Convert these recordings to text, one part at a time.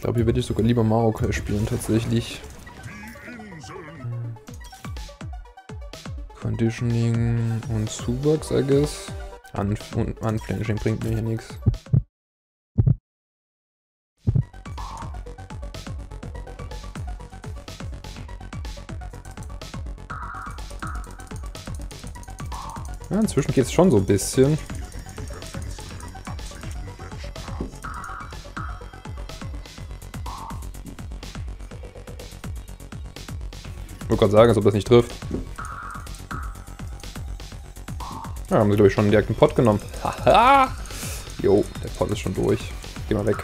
glaube, hier werde ich sogar lieber Maokai spielen, tatsächlich. Conditioning und Zuwachs, I guess. Unflinching bringt mir hier nichts. Ja, inzwischen geht es schon so ein bisschen. Ich wollte gerade sagen, als ob das nicht trifft. Ja, haben sie, glaube ich, schon direkt einen Pot genommen. Haha! Jo, der Pot ist schon durch. Geh mal weg.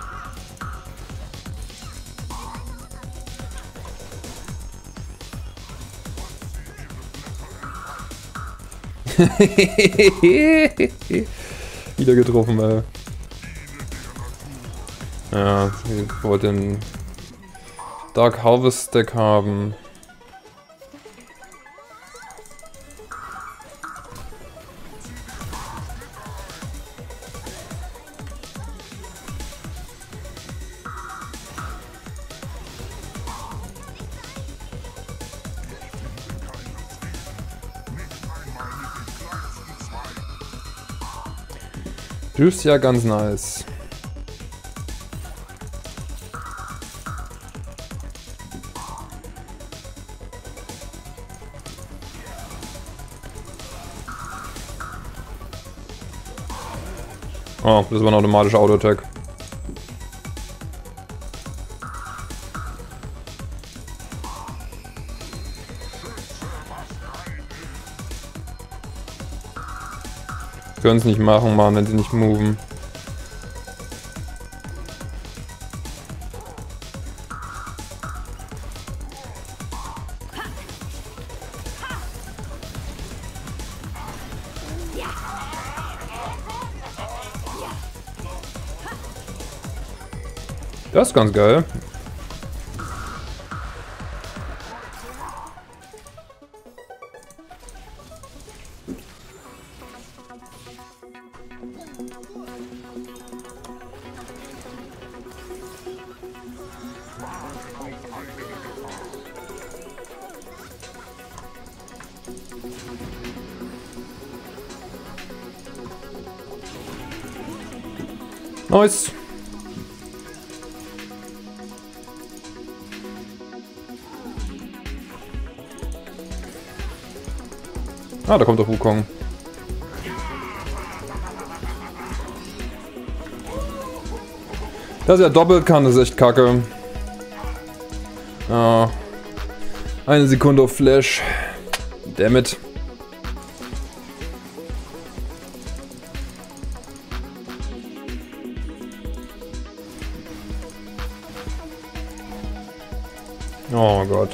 Wieder getroffen, ey. Ja, ich wollte den Dark Harvest Deck haben. Das ist ja ganz nice. Oh, das war ein automatischer Auto-Attack. Können es nicht machen, Mann, wenn sie nicht moven. Das ist ganz geil. Nice. Ah, da kommt doch Wukong. Dass er doppelt kann, ist echt kacke. Ah, eine Sekunde auf Flash. Dammit. Oh Gott.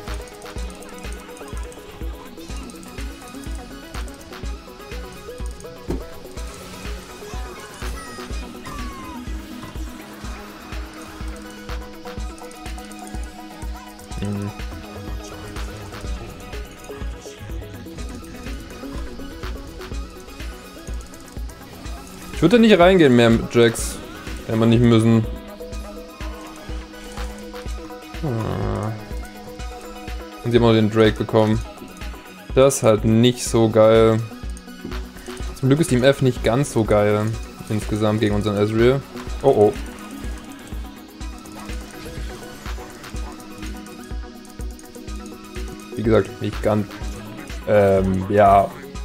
Ich würde da nicht reingehen mehr mit Jax. Hätte man nicht müssen. Und sie haben auch den Drake bekommen. Das ist halt nicht so geil. Zum Glück ist Team F nicht ganz so geil. Insgesamt gegen unseren Ezreal. Oh oh. Wie gesagt, nicht ganz. Ja.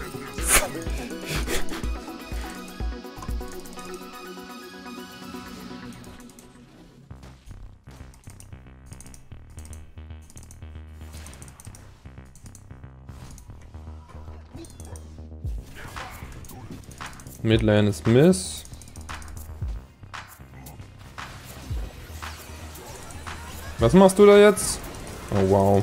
Midlane ist Miss. Was machst du da jetzt? Oh wow.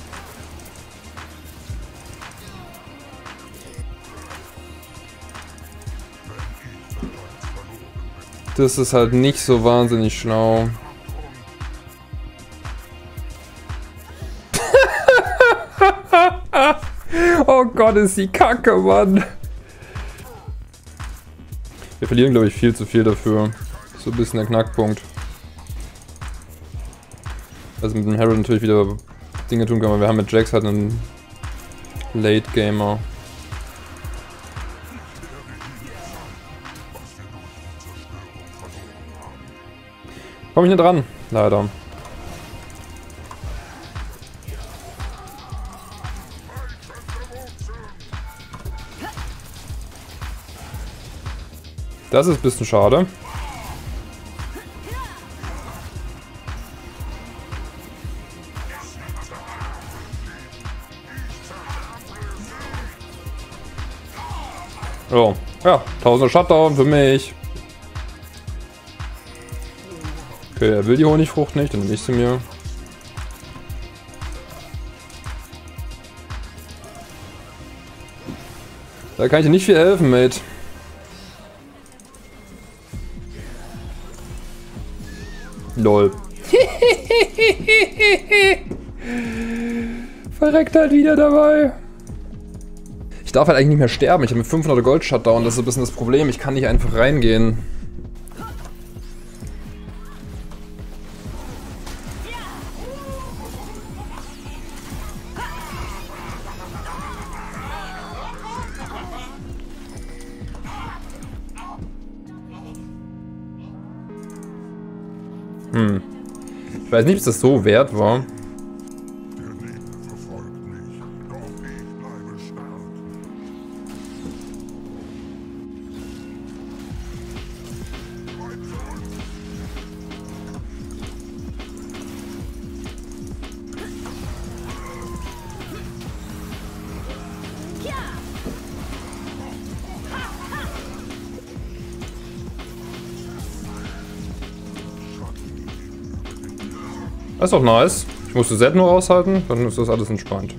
Das ist halt nicht so wahnsinnig schlau. Oh Gott, ist die Kacke, Mann. Wir verlieren, glaube ich, viel zu viel dafür. So ein bisschen der Knackpunkt. Also mit dem Herald natürlich wieder Dinge tun kann, aber wir haben mit Jax halt einen Late Gamer. Komm ich nicht dran, leider. Das ist ein bisschen schade. So, ja, 1000er Shutdown für mich. Okay, er will die Honigfrucht nicht, dann nehme ich sie mir. Da kann ich dir nicht viel helfen, Mate. Lol. Verreckt halt wieder dabei. Ich darf halt eigentlich nicht mehr sterben. Ich habe mit 500 Gold Shutdown. Das ist ein bisschen das Problem. Ich kann nicht einfach reingehen. Ich weiß nicht, ob das so wert war. Das ist doch nice. Ich musste Zed nur aushalten, dann ist das alles entspannt.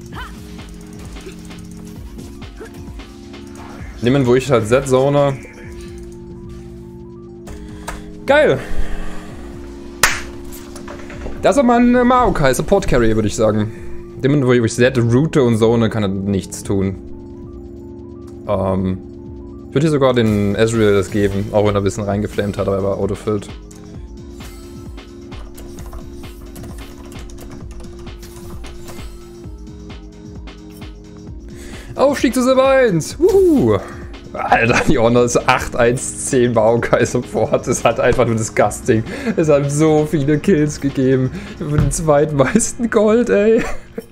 Nehmen, wo ich halt Zed zone. Geil! Das ist aber ein Maokai, Support Carry, würde ich sagen. Nehmen, wo ich Zed route und zone, kann er nichts tun. Ich würde hier sogar den Ezreal das geben, auch wenn er ein bisschen reingeflamed hat, aber er war autofilled. Aufstieg zu Silber 1! Wuhu! Alter, die Honor ist 8-1-10 Maokai Support. Das hat einfach nur disgusting. Es hat so viele Kills gegeben. Für den zweitmeisten Gold, ey.